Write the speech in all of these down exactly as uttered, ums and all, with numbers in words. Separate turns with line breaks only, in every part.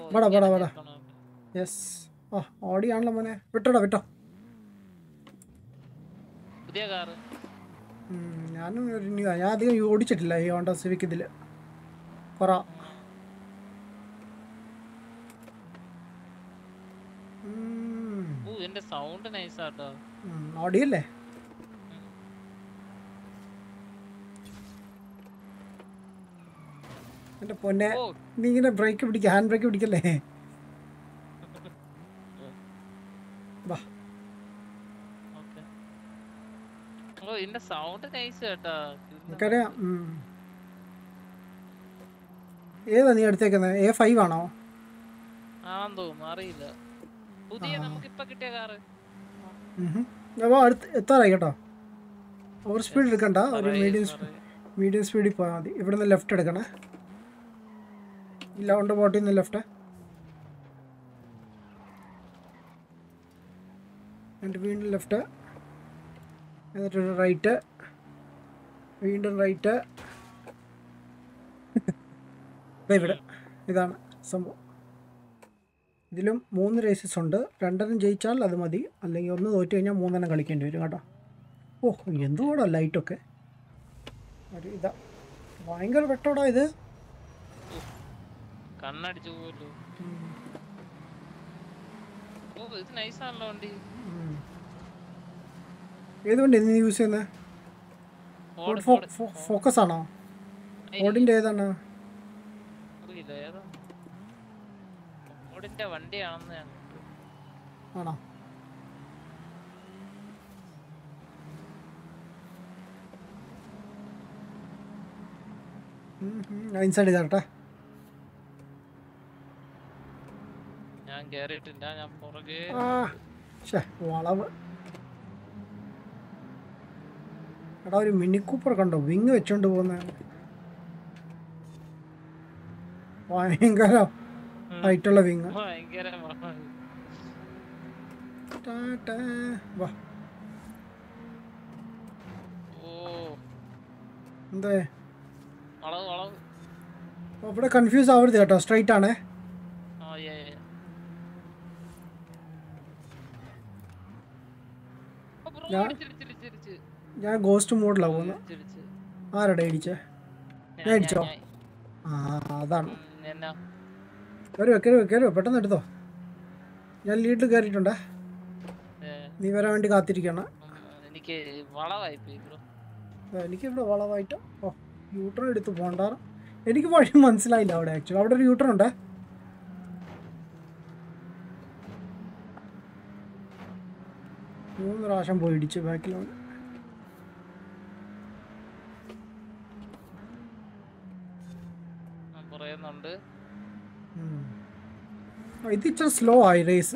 വാടാ വാടാ വാടാ യെസ് ആ ഓടിയാണല്ലോ മോനെ വിട്ടോടാ വിട്ടോ
പുതിയ കാറ്
ഞാനും ഒരു ന്യൂ ഞാൻ അധികം ഓടിച്ചിട്ടില്ല ഈ ഹോണ്ട സിവിക് ഇതിൽ കുറ
ഇതിന്റെ സൗണ്ട് നൈസാട്ടോ
ഓടിയല്ലേ എൻ്റെ പൊന്നെ നീ ഇങ്ങനെ ബ്രേക്ക് പിടിക്കുക ഹാൻഡ് ബ്രേക്ക് പിടിക്കല്ലേ വാ
ഓ ഇതിന്റെ സൗണ്ട് നൈസ് കേട്ടോ
എനിക്കറിയാം ഏതാ നീ എടുത്തേക്കുന്നത് എ ഫൈവ് ആണോ
ആണെന്ന് തോന്നുന്നു അറിയില്ല പുതിയ നമുക്ക് ഇപ്പൊ കിട്ടിയ കാറ്
അപ്പോൾ അടുത്ത് എത്താറായി കേട്ടോ ഓവർ സ്പീഡ് എടുക്കണ്ട ഒരു മീഡിയം മീഡിയം സ്പീഡിൽ പോയാൽ മതി ഇവിടെ നിന്ന് ലെഫ്റ്റ് എടുക്കണേ ഇല്ല കൊണ്ട് ബോട്ടിൽ നിന്ന് ലെഫ്റ്റ് എന്നിട്ട് വീണ്ടും ലെഫ്റ്റ് എന്നിട്ടൊരു റൈറ്റ് വീണ്ടും റൈറ്റ് ഇവിടെ ഇതാണ് സംഭവം ഇതിലും മൂന്ന് റേസസ് ഉണ്ട് രണ്ടെണ്ണം ജയിച്ചാൽ അത് മതി അല്ലെങ്കിൽ ഒന്ന് തോറ്റു കഴിഞ്ഞാൽ മൂന്നെണ്ണം കളിക്കേണ്ടി വരും കേട്ടോ ഓ എന്തുകൂടാ ലൈറ്റൊക്കെ ഒരു ഇതാ ഭയങ്കര വെട്ടോടാ ഇത്
കണ്ണടിച്ചു പോലോ ഓ ഇത് നൈസാണല്ലോ വണ്ടി
ഏത് വണ്ടി നീ യൂസ് ചെയ്യുന്നത് ഫോക്കസ് ആണോ ഫോർഡിൻ്റെ ഏതാണ്
ഫോർഡിന്റെ വണ്ടിയാണെന്ന് ഞാൻ
ആണോ ഇൻസൈഡ് ചെയ്തോട്ടെ
ഞാൻ കേറിയിട്ടില്ല ഞാൻ പുറകെ
വളവ് എടാ ഒരു മിനി കൂപ്പർ കണ്ടോ വിങ് വെച്ചോണ്ട് പോകുന്ന ഭയങ്കര ഹൈറ്റുള്ള വിങ് എന്തേ അവിടെ കൺഫ്യൂസ് ആവരുത് കേട്ടോ സ്ട്രൈറ്റ് ആണേ ഞാൻ ഗോസ്റ്റ് മോഡിലാണ് പോകുന്നത് ആരുടെ ഇടിച്ചേ ഞാൻ ഇടിച്ചോ ആ അതാണ് കയറുവോ കയറുവോ കയറുവോ പെട്ടെന്ന് എടുത്തോ ഞാൻ ലീഡിൽ കയറിയിട്ടുണ്ടേ നീ വരാൻ വേണ്ടി കാത്തിരിക്കണം എനിക്കിവിടെ വളവായിട്ട് ഓ യൂട്ടർ എടുത്ത് പോണ്ടാറ് എനിക്ക് വഴി മനസ്സിലായില്ല അവിടെ ആക്ച്വലി അവിടെ ഒരു യൂട്ടർ ഉണ്ടേ മൂന്ന് പ്രാവശ്യം പോയി ഇടിച്ച് ബാക്കിലാണ് ഇത് ഇച്ചിരി സ്ലോ ആയി റേസ്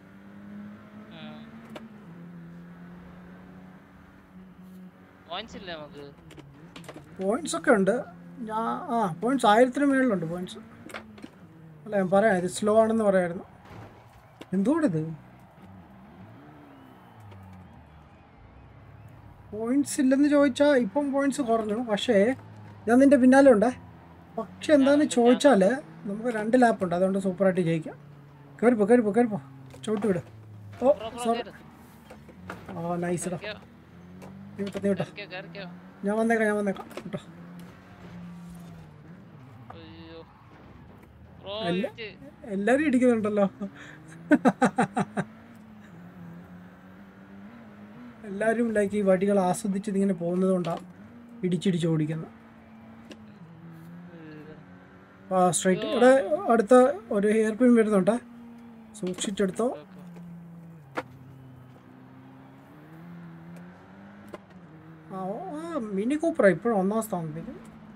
പോയിന്റ്സ് ഒക്കെ ഉണ്ട് ഞാൻ ആ പോയിന്റ്സ് ആയിരത്തിന് മേളിലുണ്ട് പോയിന്റ്സ് അല്ല ഞാൻ പറയാം ഇത് സ്ലോ ആണെന്ന് പറയായിരുന്നു എന്തുകൊണ്ടിത് പോയിന്റ്സ് ഇല്ലെന്ന് ചോദിച്ചാൽ ഇപ്പം പോയിന്റ്സ് കുറഞ്ഞു പക്ഷേ ഞാൻ നിൻ്റെ പിന്നാലെ ഉണ്ടേ പക്ഷെ എന്താണെന്ന് ചോദിച്ചാൽ നമുക്ക് രണ്ട് ലാപ്പുണ്ട് അതുകൊണ്ട് സൂപ്പറായിട്ട് ജയിക്കാം കയറിപ്പോ കയറിപ്പോ കയറിപ്പോ ചോട്ട് വിട് ഓ സോറി ആ നൈസ് ഇടാ നീ വിട്ടോ നീ വിട്ടോ ഞാൻ വന്നേക്കാം ഞാൻ വന്നേക്കാം കേട്ടോ എല്ലാരും ഇടിക്കുന്നുണ്ടല്ലോ എല്ലാവരും ലൈക്ക് ഈ വടികൾ ആസ്വദിച്ച് ഇതിങ്ങനെ പോകുന്നത് കൊണ്ടാണ് ഇടിച്ചിടിച്ച് ഓടിക്കുന്നത് ആ സ്ട്രൈറ്റ് ഇവിടെ അടുത്ത ഒരു ഹെയർ പിൻ വരുന്നുണ്ട് സൂക്ഷിച്ചെടുത്തോ ആ മിനി കൂപ്പറാ ഇപ്പോഴും ഒന്നാം സ്ഥാനത്തേക്ക്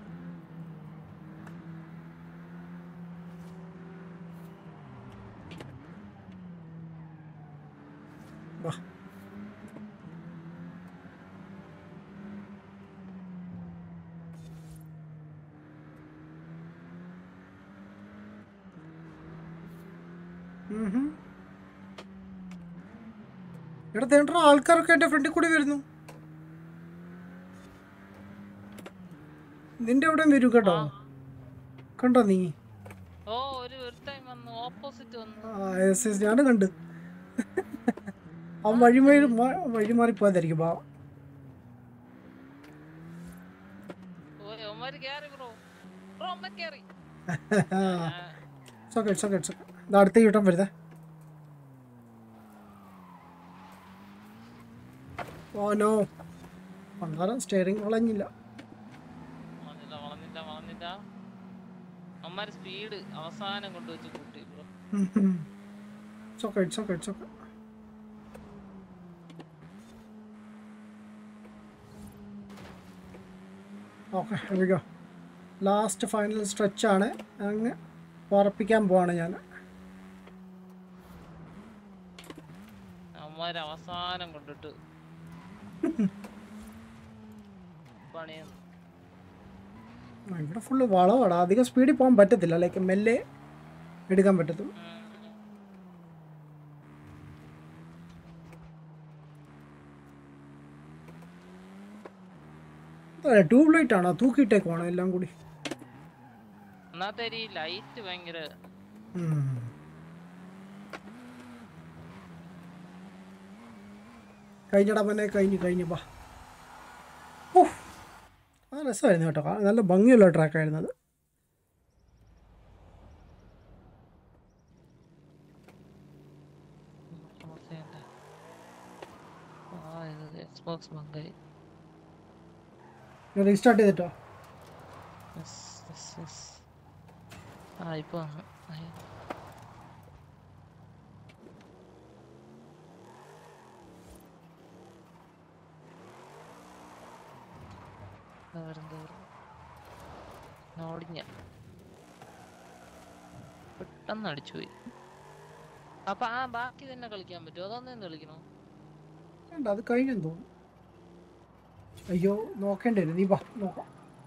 വാ ഇവിടെ തേണ്ട ആൾക്കാരൊക്കെ എൻ്റെ ഫ്രണ്ടിൽ കൂടി വരുന്നു നിന്റെ എവിടെയും വരും കേട്ടോ കണ്ടോ നീ
ഓ ഒരു ടൈം വന്നു ഓപ്പോസിറ്റ് വന്നു.
ആ യെസ് യെസ് ഞാനും കണ്ട്. അവൻ വഴിമാറി വഴി മാറി പോയതായിരിക്കും പാവം.
ഓയ് അവന്മാര് കേറി ബ്രോ. ബ്രോ അവന്മാര് കേറി.
സോക്കെ സോക്കെ സോക്കെ. ഇത് അടുത്ത യൂട്ടം വരുതേ. ഓ നോ, അന്നേരം സ്റ്റിയറിംഗ് വളഞ്ഞില്ല.
വളഞ്ഞില്ല വളഞ്ഞില്ല വളഞ്ഞില്ല. അവന്മാര് സ്പീഡ് അവസാനം കൊണ്ടുവച്ച് കൂട്ടി ബ്രോ.
സോക്കെ സോക്കെ സോക്കെ. Okay here we go. Last final സ്ട്രെച്ചാണ്. അങ്ങ് ഉറപ്പിക്കാൻ പോവാണ് ഞാൻ.
അവന്മാര് അവസാനം കൊണ്ടിട്ട് പണിയുന്നു.
ഇവിടെ ഫുള്ള് വളവാടാ, അധികം സ്പീഡിൽ പോകാൻ പറ്റത്തില്ല. ലൈക്ക് മെല്ലെ എടുക്കാൻ പറ്റത്തുള്ളൂ. ട്യൂബ് ലൈറ്റ് ആണോ തൂക്കിയിട്ടേക്കുവാണോ എല്ലാം കൂടി?
ഒന്നാമത്തെ ലൈറ്റ് ഭയങ്കര
കഴിഞ്ഞടാ മോനെ, കഴിഞ്ഞു കഴിഞ്ഞു വാ. ഓ ആ രസമായിരുന്നു കേട്ടോ, നല്ല ഭംഗിയുള്ള ട്രാക്കായിരുന്നു അത്. റീസ്റ്റാർട്ട് ചെയ്തിട്ടോ?
ആ ഇപ്പൊ ഓടിഞ്ഞ പെട്ടെന്ന് അടിച്ചുപോയി. അപ്പൊ ആ ബാക്കി തന്നെ കളിക്കാൻ പറ്റുമോ? അതൊന്നും കളിക്കണോ?
വേണ്ട, അത് കഴിഞ്ഞെന്ന് തോന്നുന്നു. അയ്യോ നോക്കേണ്ടി വരും, നീ വാ നോക്കാം.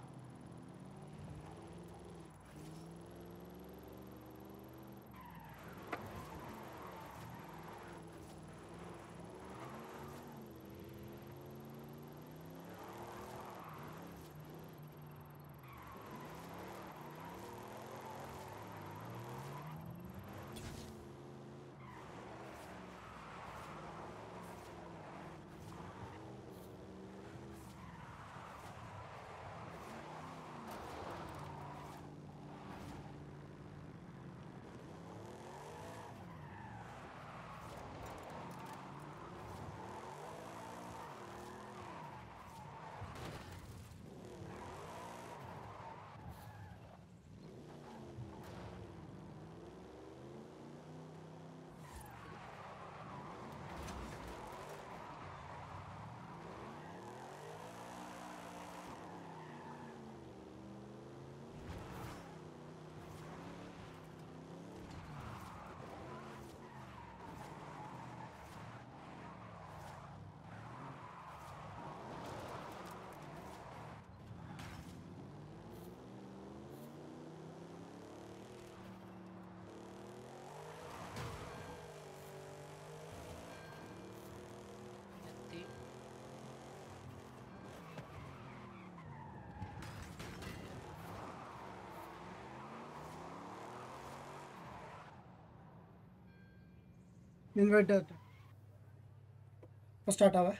ഇൻവൈറ്റ് സ്റ്റാർട്ട് ആവേ.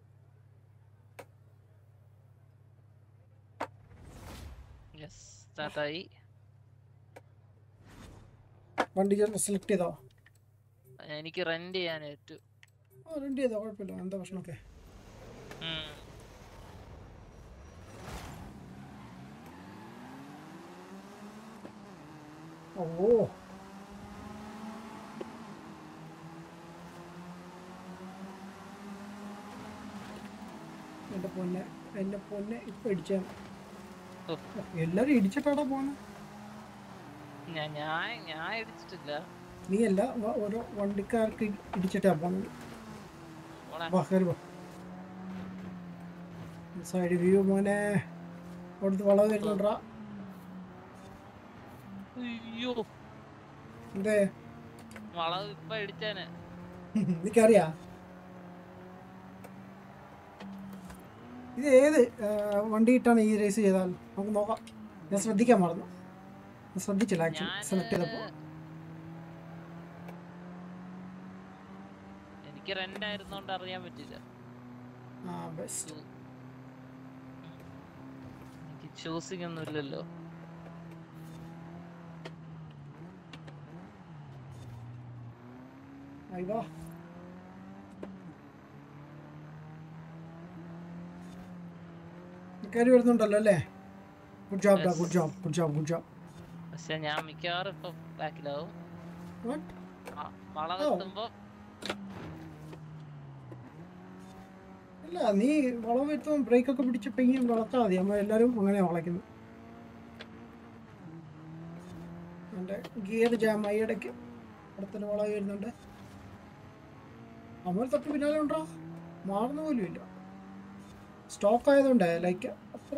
സ്റ്റാർട്ടായി.
വണ്ടി സെലക്ട് ചെയ്തോ?
എനിക്ക് റെന്റ് ചെയ്യാൻ ഏറ്റു.
ആ റെന്റ് ചെയ്തോ, കുഴപ്പമില്ല. എന്താ പ്രശ്നമൊക്കെ? ഓ എന്റെ പൊന്നെ എന്റെ പൊന്നെ ഇപ്പൊ ഇടിച്ച എല്ലാരും ഇടിച്ചിട്ടാടാ പോന്നെ.
ഞാൻ ഇടിച്ചിട്ടില്ല.
നീ അല്ല, ഓരോ വണ്ടിക്കാർക്ക് ഇടിച്ചിട്ടാ പോന്നത്. സൈഡ് വ്യൂ മോനെ, അവിടുത്തെ വളവ് വരുന്നുണ്ടാ. എന്തേ
വളവ് ഇപ്പൊ ഇടിച്ചാനെ
എനിക്കറിയാ. ഇത് ഏത് വണ്ടി ഇട്ടാണ് ഈ റേസ് ചെയ്താൽ? നമുക്ക് നോക്കാം. ഞാൻ ശ്രദ്ധിക്കാൻ മറന്നു, ശ്രദ്ധിച്ചില്ല ആക്ച്വലി സെലക്ട് ചെയ്തപ്പോൾ.
എനിക്ക് റെന്റ് ആയിരുന്നോണ്ട് അറിയാൻ പറ്റില്ല.
ആ ബെസ്റ്റ്.
എനിക്ക് ചൂസിങ് ഒന്നും ഇല്ലല്ലോ.
അയ്യോ കയറി വരുന്നുണ്ടല്ലോ അല്ലേ? ഗുഡ് ജോബ് ഡാ, good job good job good job.
പക്ഷെ ഞാൻ മിക്കവാറും ഇപ്പൊ ബാക്കിലാവും.
വാട്ട്?
വളവെത്തുമ്പോ
ഇല്ല, നീ വളം എത്തുമ്പോൾ ബ്രേക്കൊക്കെ പിടിച്ച് പെയ്യും വളർത്താൽ മതി. നമ്മൾ എല്ലാവരും അങ്ങനെയാണ് വളയ്ക്കുന്നത്. എൻ്റെ ഗിയർ ജാമായി ഇടയ്ക്ക്. അടുത്തൊരു വളവ് വരുന്നുണ്ട്. നമ്മൾ തൊട്ട് പിന്നാലെ ഉണ്ടോ? മാറുന്ന പോലും ഇല്ല. സ്റ്റോക്ക് ആയതുകൊണ്ട് ലൈക്ക് അത്ര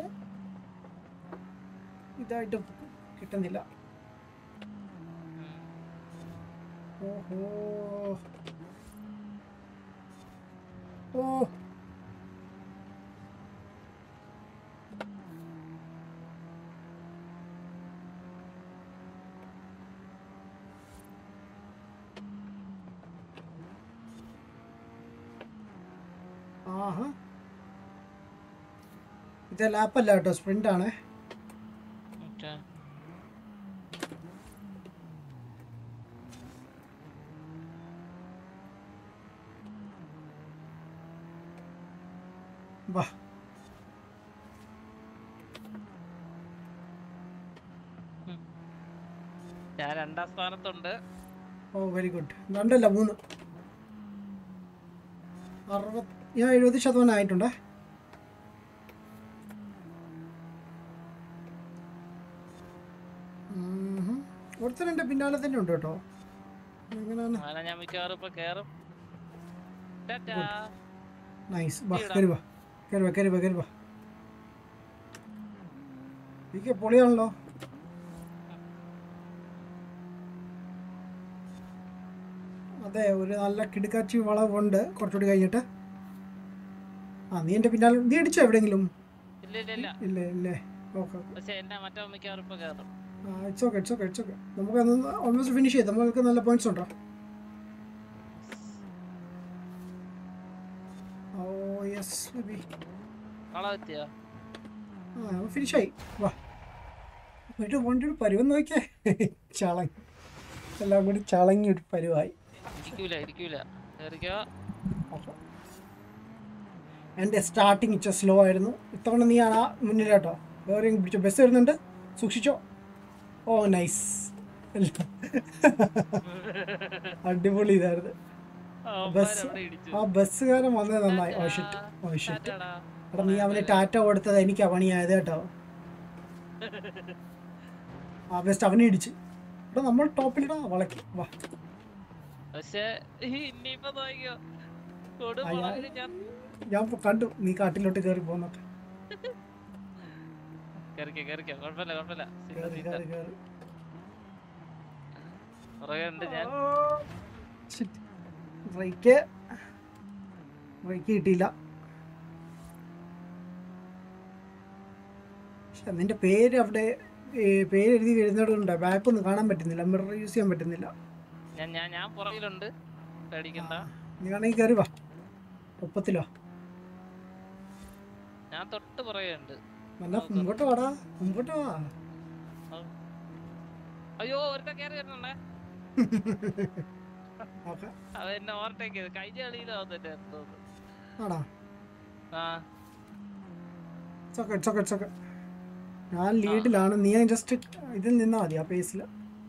ഇതായിട്ട് കിട്ടുന്നില്ല. ഓഹോ ഓ ആഹാ, ഇത് ലാപ്പല്ല കേട്ടോ, സ്പ്രിന്റ് ആണ്. വാ
ഞാൻ രണ്ടാം സ്ഥാനത്തുണ്ട്.
ഓ വെരി ഗുഡ്. രണ്ടല്ല മൂന്ന്. അറുപത് ഞാൻ എഴുപത് ശതമാനം ആയിട്ടുണ്ടേ. ഒരുത്തൻ എൻ്റെ പിന്നാലെ തന്നെ ഉണ്ട് കേട്ടോ.
എങ്ങനെയാണ്? ഞാൻ മിക്കവാറും ഇപ്പൊ കേറും.
നൈസ്. വാ കയറി വാ കയറി വാ കയറി വാ കയറി വാ. എനിക്ക് പൊളിയാണല്ലോ. അതെ, ഒരു നല്ല കിടുക്കാച്ചി വളവുണ്ട് കുറച്ചുകൂടി കഴിഞ്ഞിട്ട്. ആ നീ എൻ്റെ പിന്നാലെ നീ അടിച്ചോ എവിടെയെങ്കിലും? ഇല്ല ഇല്ലേ? Okay it's okay it's okay it's okay. നമുക്ക് ഓൾമോസ്റ്റ് ഫിനിഷ് ചെയ്ത് നമുക്ക് നല്ല പോയിന്റ്സ് ഉണ്ടോ? Oh yes baby. ആ ഫിനിഷായി. വാ ഒരു വണ്ടിയുടെ പരുവം നോക്കിയേ. ചളങ്ങി എല്ലാം കൂടി ചളങ്ങി ഒരു പരുവായി. എൻ്റെ സ്റ്റാർട്ടിങ് ഇച്ച സ്ലോ ആയിരുന്നു. ഇത്തവണ നീ ആ മുന്നിലാട്ടോ. വേറെ പിടിച്ചോ, ബസ് വരുന്നുണ്ട്, സൂക്ഷിച്ചോ. Oh nice. അടിപൊളി ഇതായിരുന്നു. ബസ് ആ ബസ്സുകാരൻ വന്നത് നന്നായി. Oh shit oh shit. എടാ നീ അവന് ടാറ്റ കൊടുത്തത് എനിക്ക് പണിയായത് കേട്ടോ. ആ ബെസ്റ്റ് അവനെ ഇടിച്ച്. എടാ നമ്മൾ ടോപ്പിലിടാ വളക്കി. വാ ഞാൻ കണ്ടു നീ കാട്ടിലോട്ട് കയറി പോന്നൊക്കെ. ബ്രേക്ക് ബ്രേക്ക് കിട്ടിയില്ല. പക്ഷെ നിന്റെ പേര് അവിടെ പേര് എഴുതി വരുന്നതുകൊണ്ട് മാപ്പ് ഒന്നും കാണാൻ പറ്റുന്നില്ല, മിറർ യൂസ് ചെയ്യാൻ പറ്റുന്നില്ല. നീ വേണമെങ്കിൽ കയറി വാ, ഒപ്പത്തിലോ.
ഞാൻ തൊട്ട് പുറകെയുണ്ട്.
നല്ല മുമ്പോട്ട് വാടാ, മുമ്പോട്ട് വാ.
അയ്യോ ഒരുത്ത കേറി വരുന്നുണ്ടേ. അത് എന്നെ ഓവർടേക്ക് ചെയ്ത് കഴിഞ്ഞ കളിയിലാവുന്നെ
ആടാ.
ആ
it's okay it's okay it's okay. ഞാൻ ലീഡിലാണ്, നീ ജസ്റ്റ് ഇതിൽ നിന്നാ മതി ആ പേസിൽ.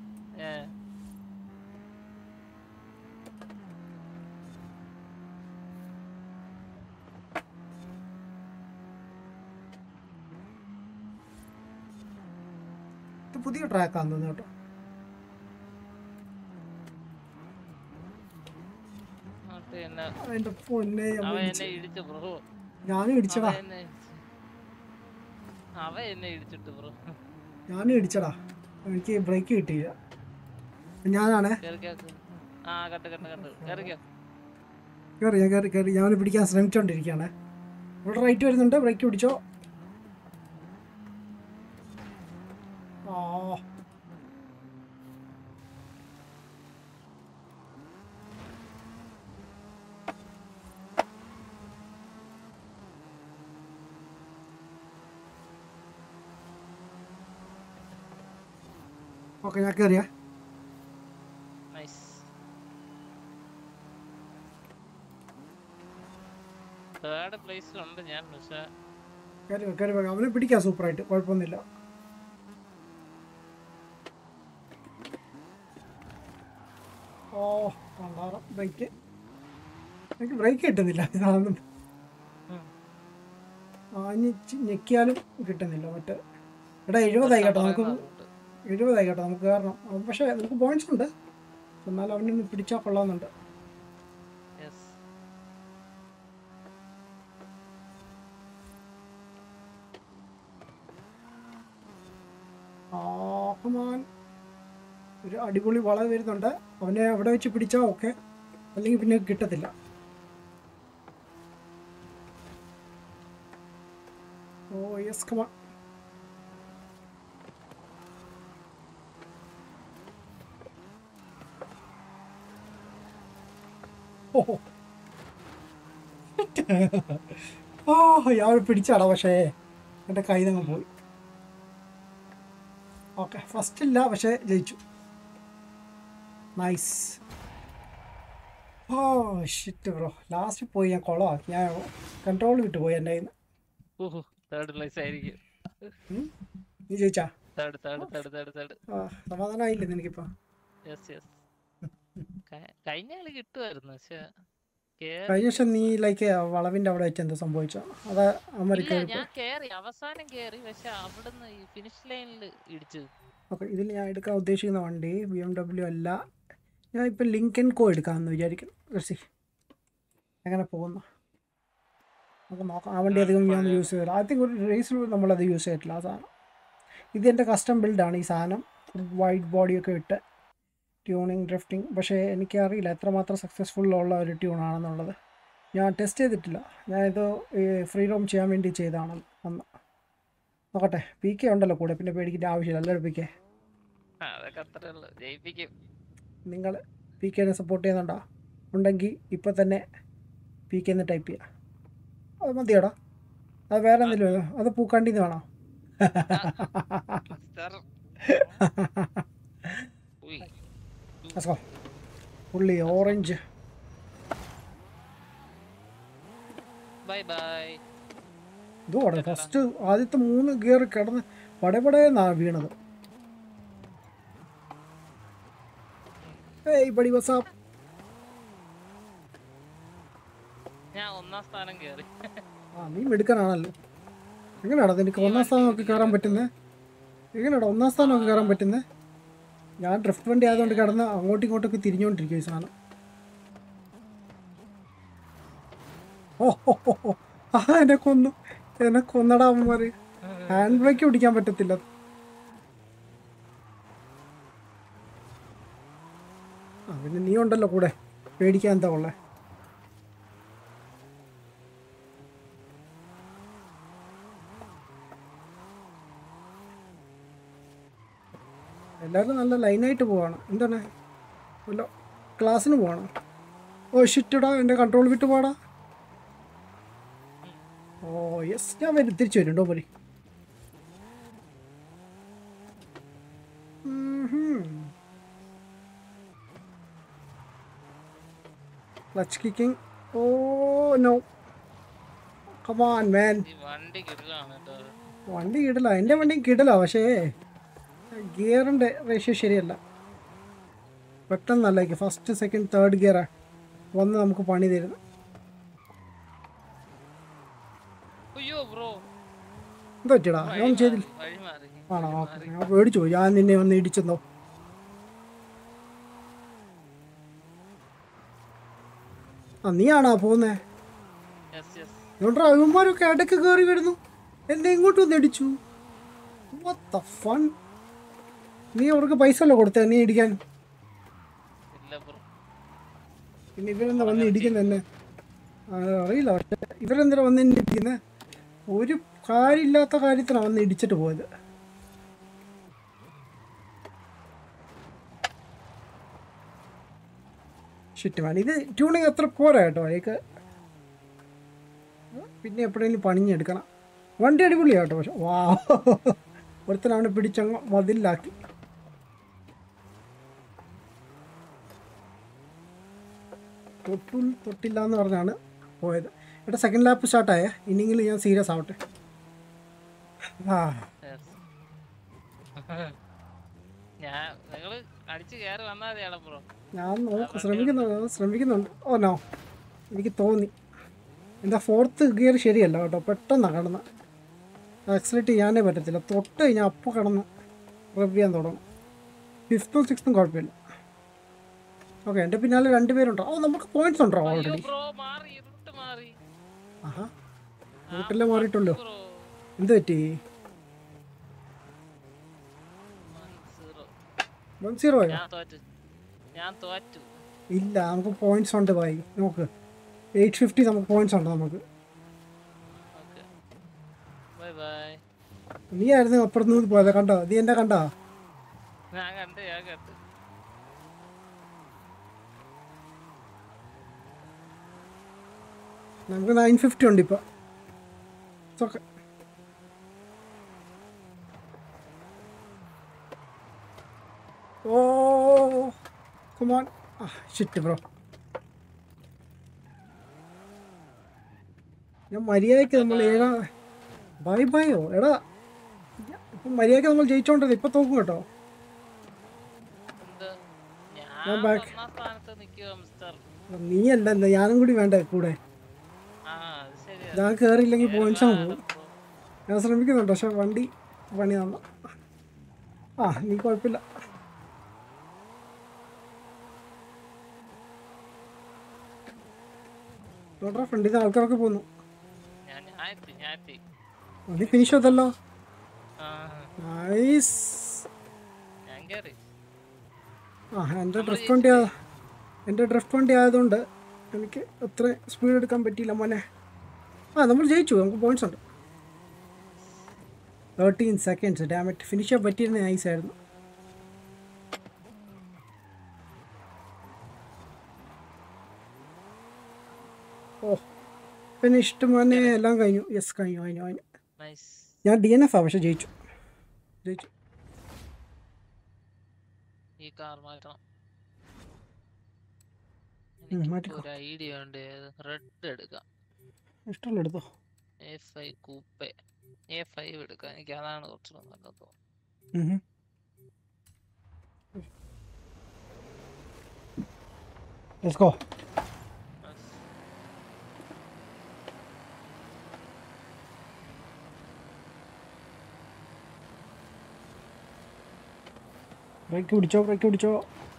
ഇത് പുതിയ ട്രാക്കാന്ന് തോന്നുന്നു കേട്ടോ. ഞാനും ഇടിച്ചടാ ഞാനും ഇടിച്ചടാ എനിക്ക് ബ്രേക്ക് കിട്ടിയില്ല. ഞാനാണേ കയറി ഞാൻ കയറി കയറി ഞാൻ പിടിക്കാൻ ശ്രമിച്ചോണ്ടിരിക്കുകയാണേ. ഇവിടെ റൈറ്റ് വരുന്നുണ്ട്, ബ്രേക്ക് പിടിച്ചോ. ആ ഓക്കെ ഞാൻ കയറിയാ.
നൈസ്. തേർഡ് പ്ലേസിലുണ്ട് ഞാൻ, പക്ഷെ
കയറി കയറി അവനെ പിടിക്കാം സൂപ്പറായിട്ട്, കുഴപ്പമൊന്നുമില്ല. ഓ കണ്ടാറം ബ്രേക്ക്, എനിക്ക് ബ്രേക്ക് കിട്ടുന്നില്ല. ഇതാണെന്നും ആഞ്ഞ് ഞെക്കിയാലും കിട്ടുന്നില്ല. മറ്റേ എടാ എഴുപതായി കേട്ടോ, നമുക്ക് എഴുപതായി കേട്ടോ നമുക്ക് കാരണം. പക്ഷേ നമുക്ക് പോയിന്റ്സ് ഉണ്ട്, എന്നാലും അവനൊന്ന് പിടിച്ചാൽ കൊള്ളാമെന്നുണ്ട്. ഒരു അടിപൊളി വളവ് വരുന്നുണ്ട്, അവനെ അവിടെ വെച്ച് പിടിച്ചാൽ ഓക്കെ, അല്ലെങ്കിൽ പിന്നെ കിട്ടത്തില്ല. Oh yes come on. ഓഹോ ഓ ഞാൻ പിടിച്ചാടാ, പക്ഷേ എൻ്റെ കയ്യിൽ നിന്ന് പോയി. ഓക്കെ ഫസ്റ്റ് ഇല്ല, പക്ഷേ ജയിച്ചു. Nice. Oh shit bro, last പോയി ഞാൻ കൊളമാക്കി. ഞാൻ കൺട്രോൾ വിട്ടു പോയി എൻ്റെ കയ്യിൽ നിന്ന്. നീ ജയിച്ചാ? സമാധാനമായില്ലേ നിനക്കിപ്പോ?
കഴിഞ്ഞ കിട്ടുമായിരുന്നു, പക്ഷെ
കഴിഞ്ഞ വർഷം നീ ലൈക്ക് വളവിന്റെ അവിടെ വെച്ച് എന്താ സംഭവിച്ചോ? അതാ
ഞാൻ കേറി അവസാനം കേറി, പക്ഷെ അവിടുന്ന് ഫിനിഷ് ലൈനിൽ ഇടിച്ചു.
ഓക്കെ, ഇതിൽ ഞാൻ എടുക്കാൻ ഉദ്ദേശിക്കുന്ന വണ്ടി ബി എം ഡബ്ല്യു അല്ല, ഞാൻ ഇപ്പം ലിങ്കൻ കോ എടുക്കാമെന്ന് വിചാരിക്കുന്നു. റസി എങ്ങനെ പോകുന്നു നമുക്ക് നോക്കാം. ആ വണ്ടി അധികം ഞാൻ യൂസ് ചെയ്തില്ല. ഐ തിങ്ക് ഒരു റേസിൽ നമ്മളത് യൂസ് ചെയ്തിട്ടില്ല ആ സാധനം. ഇത് എൻ്റെ കസ്റ്റം ബിൽഡാണ് ഈ സാധനം, വൈറ്റ് ബോഡിയൊക്കെ ഇട്ട് ട്യൂണിങ് ഡ്രിഫ്റ്റിംഗ്. പക്ഷേ എനിക്കറിയില്ല എത്രമാത്രം സക്സസ്ഫുൾ ഉള്ള ഒരു ട്യൂണാണെന്നുള്ളത്. ഞാൻ ടെസ്റ്റ് ചെയ്തിട്ടില്ല, ഞാനിത് ഫ്രീ റോം ചെയ്യാൻ വേണ്ടി ചെയ്തതാണ് അന്ന്. നോക്കട്ടെ, പി കെ ഉണ്ടല്ലോ കൂടെ, പിന്നെ പേടിക്കേണ്ട ആവശ്യമില്ല. എല്ലാവരും പി കെ നിങ്ങൾ പി കെനെ സപ്പോർട്ട് ചെയ്യുന്നുണ്ടോ? ഉണ്ടെങ്കിൽ ഇപ്പം തന്നെ പി കെ എന്ന് ടൈപ്പ് ചെയ്യാം. അത് മതിയോടാ, അത് വേറെ എന്തെങ്കിലും അത് പൂക്കണ്ടിന്ന് വേണോ? പുള്ളി ഓറഞ്ച്. ഇതോടെ ഫസ്റ്റ് ആദ്യത്തെ മൂന്ന് ഗിയർ കിടന്ന് പടപടേന്നാ വീണത്. ഏയ് ബഡി വാട്സ് അപ്പ്.
ഞാൻ ഒന്നാം സ്ഥാനം കേറി.
ആ നീ മിടുക്കനാണല്ലോ. എങ്ങനെയാടാ നിനക്ക് ഒന്നാം സ്ഥാനം ഒക്കെ കയറാൻ പറ്റുന്നത്? എങ്ങനെയാടാ ഒന്നാം സ്ഥാനം ഒക്കെ കയറാൻ പറ്റുന്നത്? ഞാൻ ഡ്രിഫ്റ്റ് വണ്ടി ആയതുകൊണ്ട് കിടന്ന് അങ്ങോട്ടും ഇങ്ങോട്ടൊക്കെ തിരിഞ്ഞുകൊണ്ടിരിക്കും ഈ സാധനം. ഓ ഹോ ഹോ ഹോ, ആ എന്നെ കൊന്നു, എന്നെ കൊന്നടാ അവന്മാര്. ഹാൻഡ് ബ്രേക്ക് പിടിക്കാൻ പറ്റത്തില്ല. ആ പിന്നെ നീ ഉണ്ടല്ലോ കൂടെ, പേടിക്കാൻ എന്താ ഉള്ളേ? എല്ലാവരും നല്ല ലൈനായിട്ട് പോവാണ്. എന്താണ് വല്ല ക്ലാസ്സിന് പോവാണ്? ഓ ഷിറ്റടാ, എൻ്റെ കൺട്രോൾ വിട്ട് പോടാ. ഓ യെസ്, ഞാൻ വരും, തിരിച്ചു വരും. ഡോ പോരി. Clutch kicking. Oh no, come on man. വണ്ടി കിടല, എൻ്റെ വണ്ടി കിടല, പക്ഷേ ഗിയറിൻ്റെ റേഷ്യോ ശരിയല്ല. പെട്ടെന്നല്ലേക്ക് ഫസ്റ്റ് സെക്കൻഡ് തേർഡ് ഗിയറാണ് വന്ന് നമുക്ക് പണി തരുന്നു. എന്താ പറ്റിയടാ? ഞാൻ ചെയ്തില്ല. ആണോ? ഓക്കെ, ഞാൻ പേടിച്ചു പോയി, ഞാൻ നിന്നെ വന്ന് ഇടിച്ചെന്നോ. ആ നീയാണോ പോകുന്നേ? ഇതുകൊണ്ടാ അവന്മാരൊക്കെ ഇടയ്ക്ക് കയറി വരുന്നു, എന്നെ ഇങ്ങോട്ട് വന്ന് ഇടിച്ചു. What the fun? നീ അവർക്ക് പൈസ അല്ല കൊടുത്തേ നീ ഇടിക്കാൻ? പിന്നെ ഇവരെന്താ വന്ന് ഇടിക്കുന്നത് തന്നെ? അറിയില്ല, പക്ഷേ ഇവരെന്തിനാ വന്ന് എന്നെ ഇടിക്കുന്നത്? ഒരു കാര്യമില്ലാത്ത കാര്യത്തിനാണ് വന്ന് ഇടിച്ചിട്ട് പോയത്. ഷിറ്റ് മാൻ, ഇത് ട്യൂണിങ് അത്ര പോരാ കേട്ടോ. അതിലേക്ക് പിന്നെ എപ്പോഴെങ്കിലും പണിഞ്ഞെടുക്കണം. വണ്ടി അടിപൊളിയാട്ടോ, പക്ഷെ വാ ഒരുത്തനവനെ പിടിച്ചങ്ങ് മതിലാക്കി. തൊട്ടു തൊട്ടില്ല എന്ന് പറഞ്ഞാണ് പോയത്. എടാ സെക്കൻഡ് ലാപ്പ് സ്റ്റാർട്ടായേ, ഇനിയെങ്കിലും ഞാൻ സീരിയസ് ആവട്ടെ. ആ
Yes. ഞാൻ നിങ്ങള് അടിച്ചു കയറി വന്നാൽ മതിയാണ് ബ്രോ.
ഞാൻ നോക്ക് ശ്രമിക്കുന്നുണ്ട് ശ്രമിക്കുന്നുണ്ട് ഓ നോ എനിക്ക് തോന്നി എന്താ ഫോർത്ത് ഗിയർ ശരിയല്ല കേട്ടോ, പെട്ടെന്നാണ് കിടന്ന് ആക്സിലേറ്റ് ചെയ്യാനേ പറ്റത്തില്ല. തൊട്ട് കഴിഞ്ഞാൽ അപ്പോൾ കിടന്ന് റബ് ചെയ്യാൻ തുടങ്ങും. ഫിഫ്ത്തും സിക്സ്ത്തും കുഴപ്പമില്ല. ഓക്കെ എൻ്റെ പിന്നാലെ രണ്ട് പേരുണ്ടോ? ഓ നമുക്ക് പോയിന്റ്സ് ഉണ്ടോ
അയ്യോ
ഓൾറെഡി?
ബ്രോ മാറി, റൂട്ട് മാറി.
ആഹാ റൂട്ടെല്ലാം മാറിയിട്ടുള്ളൂ.
ബ്രോ
എന്ത് പറ്റി? വൺ സീറോയോ?
ഞാൻ തോറ്റു, ഞാൻ തോറ്റു.
ഇല്ല നമുക്ക് പോയിന്റ്സ് ഉണ്ട് ഭായി. നോക്ക് എയ്റ്റ് ഫിഫ്റ്റി നമുക്ക് പോയിന്റ്സ് ഉണ്ട് നമുക്ക്.
Okay bye bye.
നീ ആയിരുന്നു അപ്പുറത്ത് നിന്ന് പോയത് കണ്ടോ? നീ എന്നെ കണ്ടോ?
ഞാൻ കണ്ട് ഞാൻ കണ്ട്.
നമുക്ക് നയൻ ഫിഫ്റ്റി ഉണ്ട് ഇപ്പോൾ. Okay oh come on. ആ ഷിറ്റ് ബ്രോ, ഞാൻ മര്യാദയ്ക്ക് നമ്മൾ ഏഴാ ബൈ ബൈയോ എടാ ഇപ്പം മര്യാദയ്ക്ക് നമ്മൾ ജയിച്ചോണ്ടത് ഇപ്പം തോക്കും കേട്ടോ.
എന്ത്?
ഞാൻ
ഞാൻ
back.
ഒന്നാം സ്ഥാനത്ത് നിൽക്കുക മിസ്റ്റർ.
നീ അല്ല എന്താ ഞാനും കൂടി വേണ്ടേ കൂടെ?
ആ അത് ശരിയാ.
ഞാൻ കയറിയില്ലെങ്കിൽ പോയിന്റ്സ്
കേറി
പോകും.
വാ ബ്രോ.
ഞാൻ ശ്രമിക്കുന്നുണ്ട് പക്ഷെ വണ്ടി പണി തന്ന. ആ നീ കുഴപ്പമില്ല. നോട്ടാ ഫ്രണ്ടിൽ നിന്ന് ആൾക്കാരൊക്കെ പോന്നു.
ഞാൻ ഞാൻ എത്തി ഞാൻ എത്തി.
നീ ഫിനിഷ് ചെയ്തല്ലോ.
ആ
നൈസ്.
ഞാൻ കയറി.
ആ എൻ്റെ ഡ്രിഫ്റ്റ് വണ്ടി ആ എൻ്റെ ഡ്രിഫ്റ്റ് വണ്ടി ആയതുകൊണ്ട് എനിക്ക് അത്ര സ്പീഡ് എടുക്കാൻ പറ്റിയില്ല മോനെ. ആ നമ്മൾ ജയിച്ചു, നമുക്ക് പോയിന്റ്സ് ഉണ്ട്. Thirteen seconds dammit. ഫിനിഷ് ചെയ്യാൻ പറ്റിയിരുന്ന നൈസ് ആയിരുന്നു. ഓ പിന്നെ ഇഷ്ടം മോനെ എല്ലാം കഴിഞ്ഞു. യെസ് കഴിഞ്ഞു കഴിഞ്ഞു കഴിഞ്ഞു.
നൈസ്.
ഞാൻ ഡി എൻ എഫ് ആ പക്ഷെ ജയിച്ചു ജയിച്ചു.
ഈ കാർ മാറ്റണം.
ഉം,
എനിക്ക്
മാറ്റിക്കോ.
ഒരു ഐഡിയ ഉണ്ട്. റെഡ് എടുക്കാം.
ഇഷ്ടമല്ല എടുത്തോ.
A five coupe A five എടുക്കാം. എനിക്ക് അതാണ് കുറച്ചുകൂടെ നല്ലത് തോന്നുന്നു.
ഉം. Let's go.
Nice.
ബ്രേക്ക് പിടിച്ചോ ബ്രേക്ക് പിടിച്ചോ.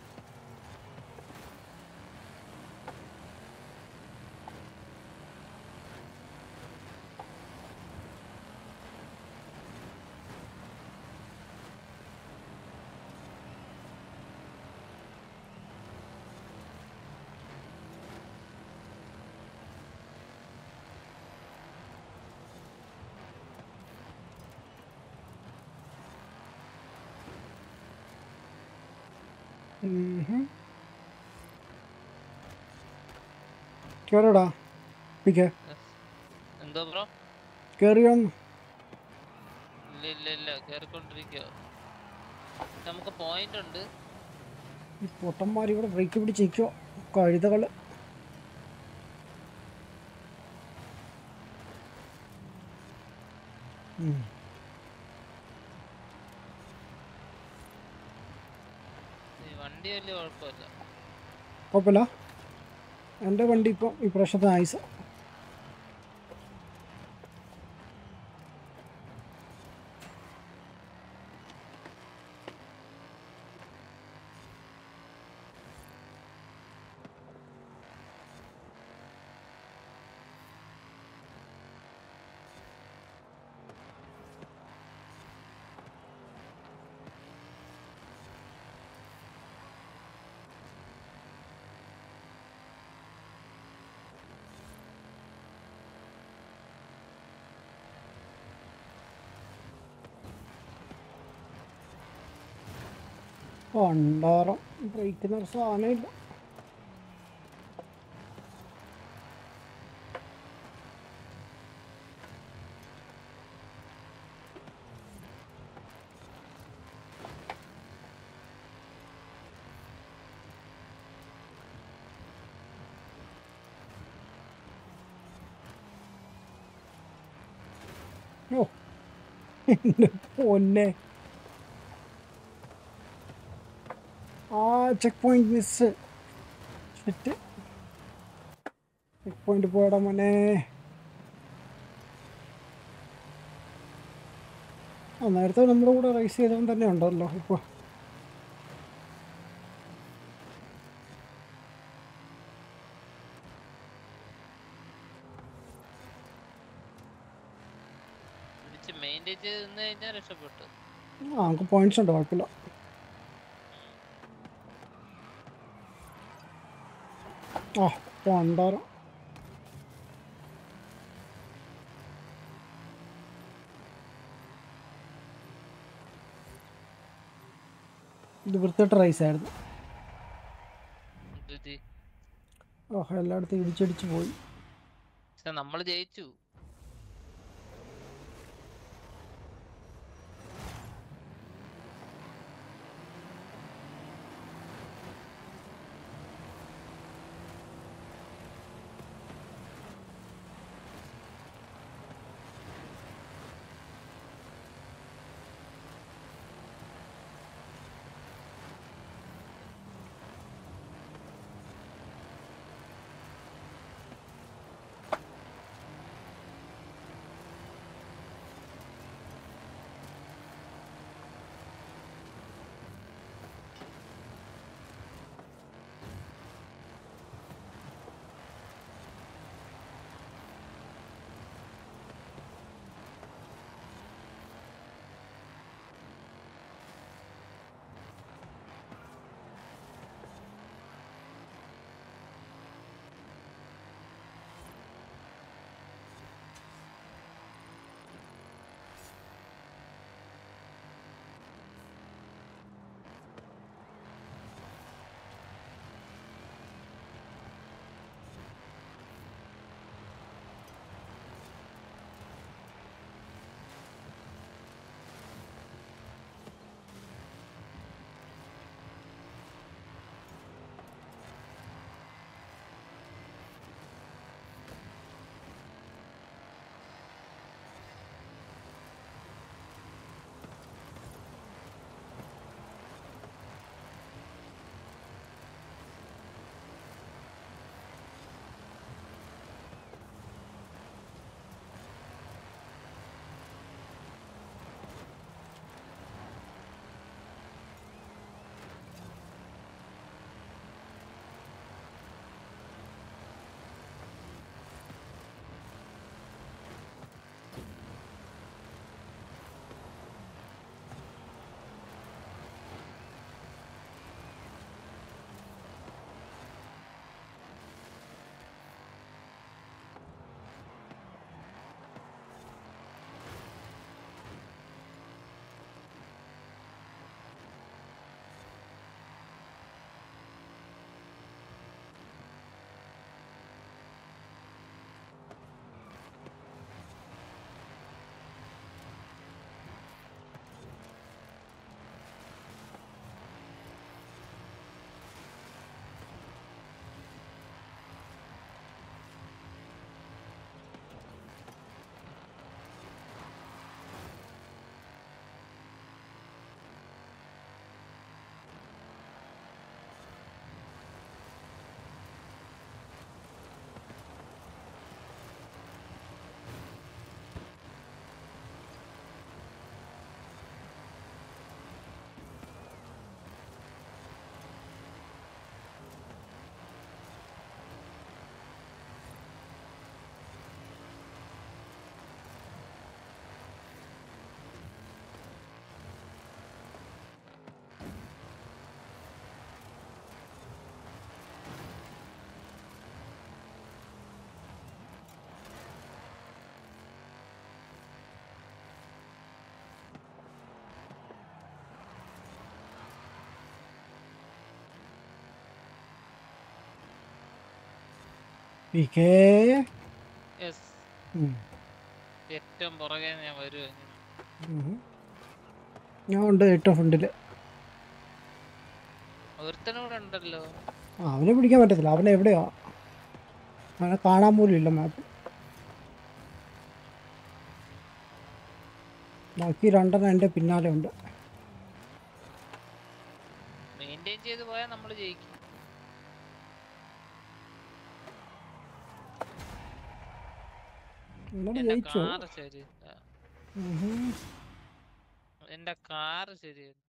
കേറടാ പിക്കേ
Yes. എന്തോ ബ്രോ?
കയറി വന്നു.
ഇല്ല ഇല്ല ഇല്ല കേറിക്കൊണ്ടിരിക്കുക. നമുക്ക് പോയിന്റ് ഉണ്ട്.
ഈ പൊട്ടന്മാർ ഇവിടെ ബ്രേക്ക് പിടിച്ചിരിക്കോ കഴുതകള്.
ഈ വണ്ടി വലിയ കുഴപ്പമില്ല.
കുഴപ്പമില്ല. എൻ്റെ വണ്ടി ഇപ്പം ഈ പ്രശ്നത്തിന് ആയിസ. പണ്ടാറം ബ്രേക്കുന്ന ഒരു സാധനമില്ല. ഓ എൻ്റെ പൊന്നെ, ആ check point miss. Check point പോയടാ മോനെ. ആ നേരത്തെ നമ്മുടെ കൂടെ റേസ് ചെയ്തവൻ തന്നെ ഉണ്ടല്ലോ ഇപ്പോൾ.
മെയിൻറ്റെയിൻ ചെയ്ത് നിന്ന് കഴിഞ്ഞാൽ രക്ഷപ്പെട്ടു.
ആ നമുക്ക് പോയിന്റ്സ് ഉണ്ട്, കുഴപ്പമില്ല. ആ പണ്ടാരം. ഇത് വൃത്തിയായിട്ട് റൈസായിരുന്നു. ഓഹ് എല്ലായിടത്തും ഇടിച്ചടിച്ച് പോയി.
നമ്മൾ ജയിച്ചു.
പി കെ
ഏറ്റവും പുറകെ ഞാൻ വരുവാ.
ഞാൻ ഉണ്ട് ഏറ്റവും ഫ്രണ്ടില്.
ഒരുത്തനൂടെ ഉണ്ടല്ലോ.
ആ അവനെ പിടിക്കാൻ പറ്റത്തില്ല, അവനെ എവിടെയാ, അവനെ കാണാൻ പോലും ഇല്ല മാപ്പ്. ബാക്കി രണ്ടെണ്ണം എൻ്റെ പിന്നാലെ ഉണ്ട്.
മെയിൻറ്റെയിൻ ചെയ്ത് പോയാൽ നമ്മൾ ജയിക്കും.
നിങ്ങൾ
എന്റെ
ജയിച്ചോ?
കാറ് ശരി എന്റെ കാറ് ശരി